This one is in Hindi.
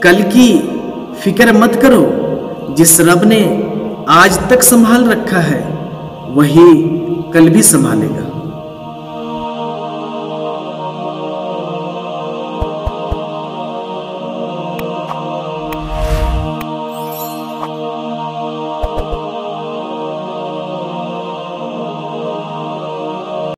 कल की फिक्र मत करो, जिस रब ने आज तक संभाल रखा है वही कल भी संभालेगा।